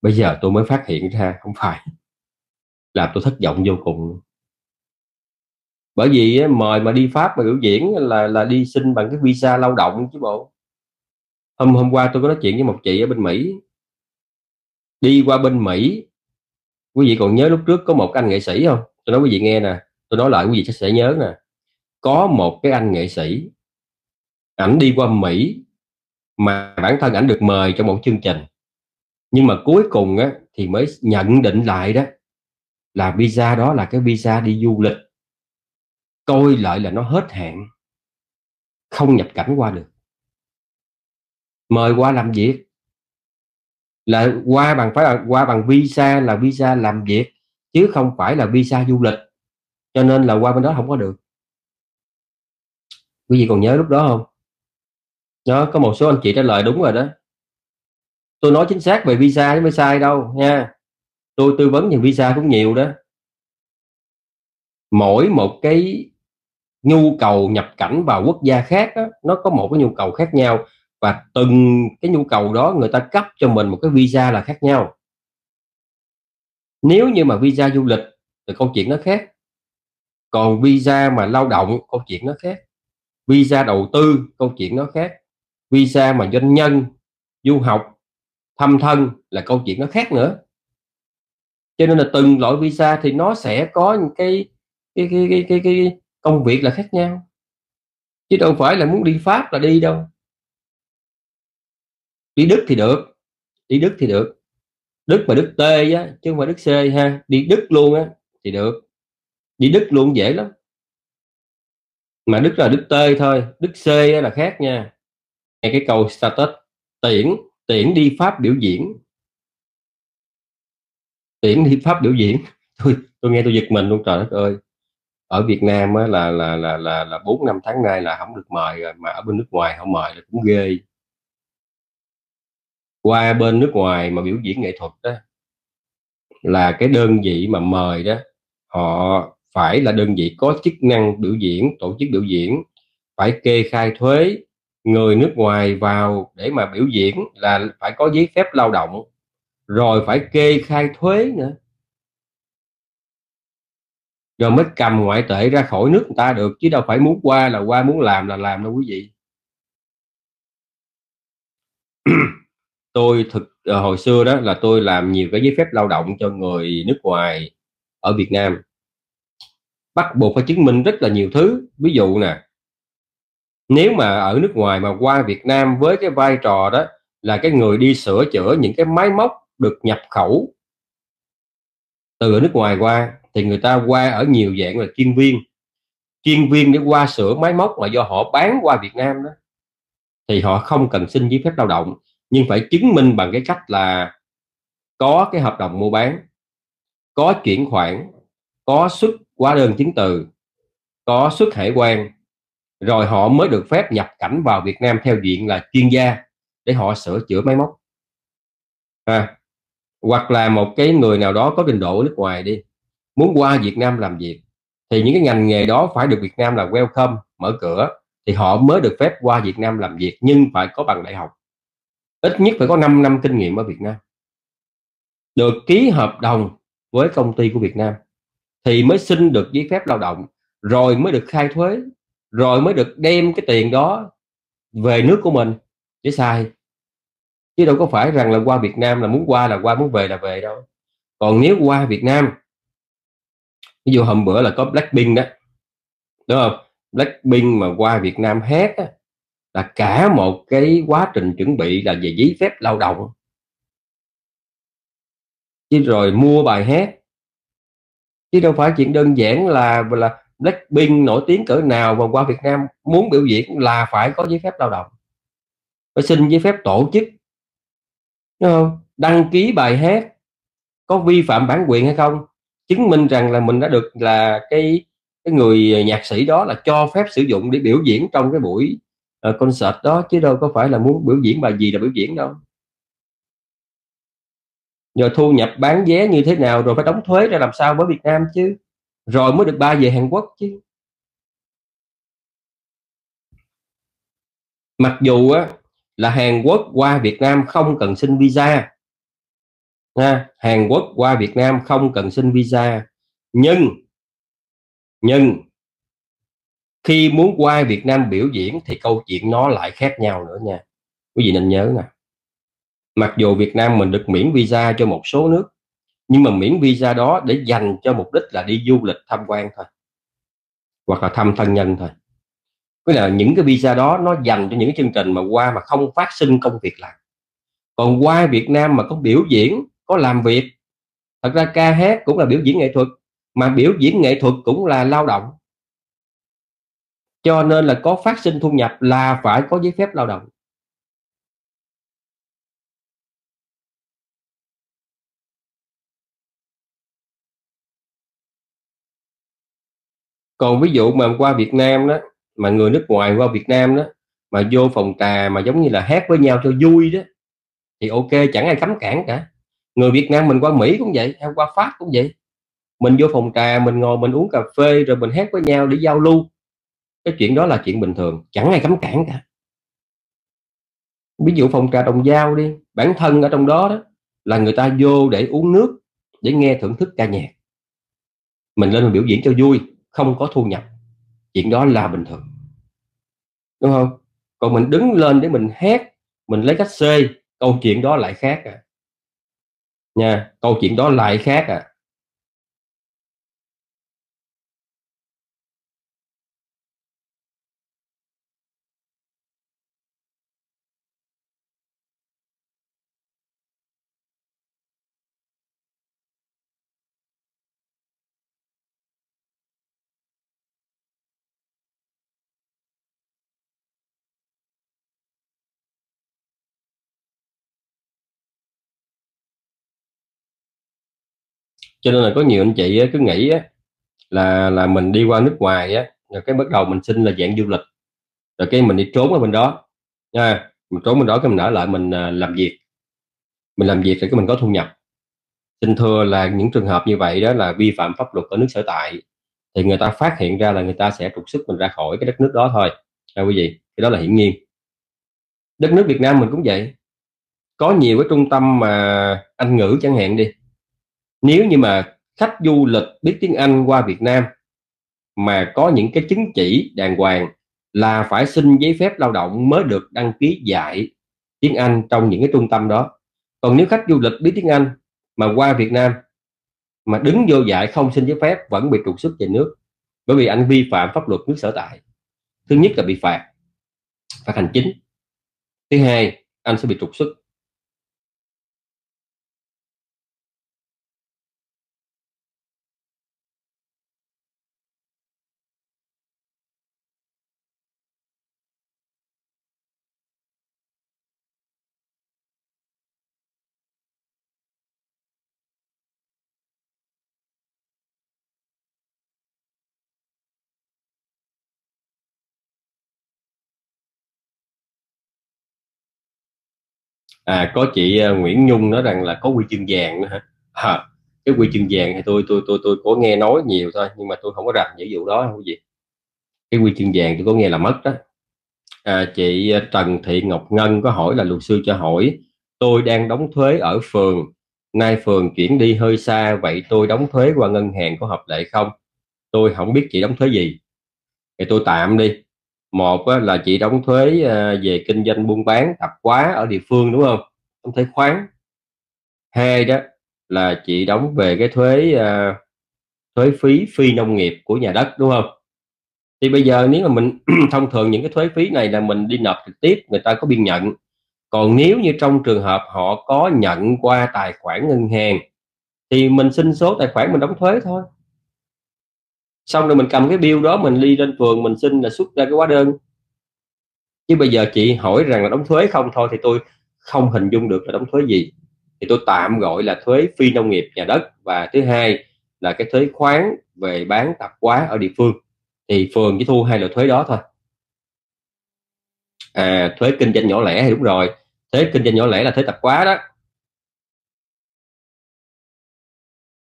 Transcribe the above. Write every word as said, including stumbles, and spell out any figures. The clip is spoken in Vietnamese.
Bây giờ tôi mới phát hiện ra không phải, làm tôi thất vọng vô cùng. Bởi vì mời mà đi Pháp mà biểu diễn là là đi xin bằng cái visa lao động chứ bộ. Hôm hôm qua tôi có nói chuyện với một chị ở bên Mỹ, đi qua bên Mỹ. Quý vị còn nhớ lúc trước có một anh nghệ sĩ không? Tôi nói quý vị nghe nè, tôi nói lại quý vị chắc sẽ nhớ nè. Có một cái anh nghệ sĩ, ảnh đi qua Mỹ mà bản thân ảnh được mời cho một chương trình, nhưng mà cuối cùng á thì mới nhận định lại đó là visa đó là cái visa đi du lịch, coi lại là nó hết hạn, không nhập cảnh qua được. Mời qua làm việc là qua bằng, phải là qua bằng visa, là visa làm việc chứ không phải là visa du lịch, cho nên là qua bên đó không có được. Quý vị còn nhớ lúc đó không? Đó, có một số anh chị trả lời đúng rồi đó. Tôi nói chính xác về visa chứ không phải sai đâu nha. Tôi tư vấn về visa cũng nhiều đó. Mỗi một cái nhu cầu nhập cảnh vào quốc gia khác đó, nó có một cái nhu cầu khác nhau, và từng cái nhu cầu đó người ta cấp cho mình một cái visa là khác nhau. Nếu như mà visa du lịch thì câu chuyện nó khác, còn visa mà lao động câu chuyện nó khác, visa đầu tư câu chuyện nó khác, visa mà doanh nhân, du học, thăm thân là câu chuyện nó khác nữa. Cho nên là từng loại visa thì nó sẽ có những cái cái cái cái cái, cái công việc là khác nhau, chứ đâu phải là muốn đi Pháp là đi đâu. Đi Đức thì được, đi Đức thì được, Đức mà Đức T á chứ không phải Đức C ha, đi Đức luôn á thì được. Đi Đức luôn dễ lắm, mà Đức là Đức T thôi, Đức C là khác nha. Nghe cái câu status tiễn tiễn đi Pháp biểu diễn, tiễn đi Pháp biểu diễn tôi tôi nghe tôi giật mình luôn, trời đất ơi. Ở Việt Nam á, là là là là là bốn năm tháng nay là không được mời rồi, mà ở bên nước ngoài không mời là cũng ghê. Qua bên nước ngoài mà biểu diễn nghệ thuật đó, là cái đơn vị mà mời đó, họ phải là đơn vị có chức năng biểu diễn, tổ chức biểu diễn, phải kê khai thuế. Người nước ngoài vào để mà biểu diễn là phải có giấy phép lao động, rồi phải kê khai thuế nữa, rồi mới cầm ngoại tệ ra khỏi nước người ta được, chứ đâu phải muốn qua là qua, muốn làm là làm đâu quý vị. Tôi thực ờ, hồi xưa đó là tôi làm nhiều cái giấy phép lao động cho người nước ngoài ở Việt Nam, bắt buộc phải chứng minh rất là nhiều thứ. Ví dụ nè, nếu mà ở nước ngoài mà qua Việt Nam với cái vai trò đó là cái người đi sửa chữa những cái máy móc được nhập khẩu từ ở nước ngoài qua, thì người ta qua ở nhiều dạng là chuyên viên, chuyên viên để qua sửa máy móc mà do họ bán qua Việt Nam đó, thì họ không cần xin giấy phép lao động, nhưng phải chứng minh bằng cái cách là có cái hợp đồng mua bán, có chuyển khoản, có xuất hóa đơn chứng từ, có xuất hải quan, rồi họ mới được phép nhập cảnh vào Việt Nam theo diện là chuyên gia để họ sửa chữa máy móc. À, hoặc là một cái người nào đó có trình độ ở nước ngoài đi, muốn qua Việt Nam làm việc, thì những cái ngành nghề đó phải được Việt Nam là welcome, mở cửa, thì họ mới được phép qua Việt Nam làm việc, nhưng phải có bằng đại học, ít nhất phải có năm năm kinh nghiệm ở Việt Nam, được ký hợp đồng với công ty của Việt Nam, thì mới xin được giấy phép lao động, rồi mới được khai thuế, rồi mới được đem cái tiền đó về nước của mình để xài, chứ đâu có phải rằng là qua Việt Nam là muốn qua là qua, muốn về là về đâu. Còn nếu qua Việt Nam, ví dụ hôm bữa là có Blackpink đó, đúng không? Blackpink mà qua Việt Nam hát á, là cả một cái quá trình chuẩn bị là về giấy phép lao động, chứ rồi mua bài hát, chứ đâu phải chuyện đơn giản là là Blackpink nổi tiếng cỡ nào mà qua Việt Nam muốn biểu diễn là phải có giấy phép lao động, phải xin giấy phép tổ chức, đúng không? Đăng ký bài hát có vi phạm bản quyền hay không, chứng minh rằng là mình đã được là cái cái người nhạc sĩ đó là cho phép sử dụng để biểu diễn trong cái buổi uh, concert đó, chứ đâu có phải là muốn biểu diễn bài gì là biểu diễn đâu. Rồi thu nhập bán vé như thế nào, rồi phải đóng thuế ra làm sao với Việt Nam chứ, rồi mới được bay về Hàn Quốc chứ. Mặc dù á là Hàn Quốc qua Việt Nam không cần xin visa, ha. Hàn Quốc qua Việt Nam không cần xin visa, nhưng nhưng khi muốn qua Việt Nam biểu diễn thì câu chuyện nó lại khác nhau nữa nha. Quý vị nên nhớ nè, mặc dù Việt Nam mình được miễn visa cho một số nước, nhưng mà miễn visa đó để dành cho mục đích là đi du lịch tham quan thôi, hoặc là thăm thân nhân thôi. Tức là những cái visa đó nó dành cho những cái chương trình mà qua mà không phát sinh công việc làm. Còn qua Việt Nam mà có biểu diễn, có làm việc, thật ra ca hát cũng là biểu diễn nghệ thuật, mà biểu diễn nghệ thuật cũng là lao động, cho nên là có phát sinh thu nhập là phải có giấy phép lao động. Còn ví dụ mà qua Việt Nam đó, mà người nước ngoài qua Việt Nam đó, mà vô phòng trà mà giống như là hát với nhau cho vui đó, thì ok, chẳng ai cấm cản cả. Người Việt Nam mình qua Mỹ cũng vậy, hay qua Pháp cũng vậy, mình vô phòng trà mình ngồi mình uống cà phê rồi mình hát với nhau để giao lưu, cái chuyện đó là chuyện bình thường, chẳng ai cấm cản cả. Ví dụ phòng trà Đồng Dao đi, bản thân ở trong đó đó là người ta vô để uống nước, để nghe thưởng thức ca nhạc, mình lên mình biểu diễn cho vui, không có thu nhập, chuyện đó là bình thường, đúng không? Còn mình đứng lên để mình hát, mình lấy cách xê, câu chuyện đó lại khác à nha, câu chuyện đó lại khác à. Cho nên là có nhiều anh chị cứ nghĩ á, là là mình đi qua nước ngoài á, rồi cái bắt đầu mình xin là dạng du lịch, rồi cái mình đi trốn ở bên đó nha, mình trốn bên đó cái mình ở lại mình à, làm việc, mình làm việc rồi cái mình có thu nhập. Xin thưa là những trường hợp như vậy đó là vi phạm pháp luật ở nước sở tại, thì người ta phát hiện ra là người ta sẽ trục xuất mình ra khỏi cái đất nước đó thôi nha quý vị, cái đó là hiển nhiên. Đất nước Việt Nam mình cũng vậy, có nhiều cái trung tâm mà Anh ngữ chẳng hạn đi, nếu như mà khách du lịch biết tiếng Anh qua Việt Nam mà có những cái chứng chỉ đàng hoàng là phải xin giấy phép lao động mới được đăng ký dạy tiếng Anh trong những cái trung tâm đó. Còn nếu khách du lịch biết tiếng Anh mà qua Việt Nam mà đứng vô dạy không xin giấy phép vẫn bị trục xuất về nước, bởi vì anh vi phạm pháp luật nước sở tại. Thứ nhất là bị phạt, phạt hành chính. Thứ hai, anh sẽ bị trục xuất. À, có chị uh, Nguyễn Nhung nói rằng là có huy chương vàng nữa hả? À, cái huy chương vàng thì tôi tôi tôi tôi có nghe nói nhiều thôi, nhưng mà tôi không có rành những vụ đó không có gì. Cái huy chương vàng tôi có nghe là mất đó. À, chị Trần Thị Ngọc Ngân có hỏi là luật sư cho hỏi, tôi đang đóng thuế ở phường, nay phường chuyển đi hơi xa, vậy tôi đóng thuế qua ngân hàng có hợp lệ không? Tôi không biết chị đóng thuế gì, thì tôi tạm đi. Một á, là chị đóng thuế à, về kinh doanh buôn bán tạp hóa ở địa phương đúng không, đóng thuế khoán. Hai đó là chị đóng về cái thuế à, thuế phí phi nông nghiệp của nhà đất đúng không. Thì bây giờ nếu mà mình thông thường những cái thuế phí này là mình đi nộp trực tiếp, người ta có biên nhận. Còn nếu như trong trường hợp họ có nhận qua tài khoản ngân hàng thì mình xin số tài khoản mình đóng thuế thôi, xong rồi mình cầm cái bill đó mình đi lên phường mình xin là xuất ra cái hóa đơn. Chứ bây giờ chị hỏi rằng là đóng thuế không thôi thì tôi không hình dung được là đóng thuế gì, thì tôi tạm gọi là thuế phi nông nghiệp nhà đất, và thứ hai là cái thuế khoán về bán tạp hóa ở địa phương, thì phường chỉ thu hai loại thuế đó thôi. À, thuế kinh doanh nhỏ lẻ thì đúng rồi, thuế kinh doanh nhỏ lẻ là thuế tạp hóa đó,